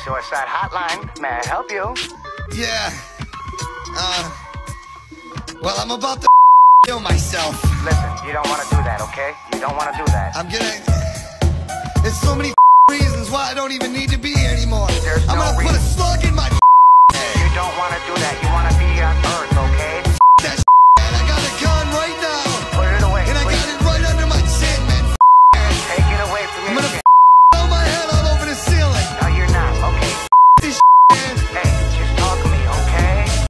Suicide hotline. May I help you? Yeah. Well, I'm about to kill myself. Listen, you don't want to do that, okay? You don't want to do that. There's so many reasons why I don't even need to be here anymore. There's I'm no gonna put a slug in my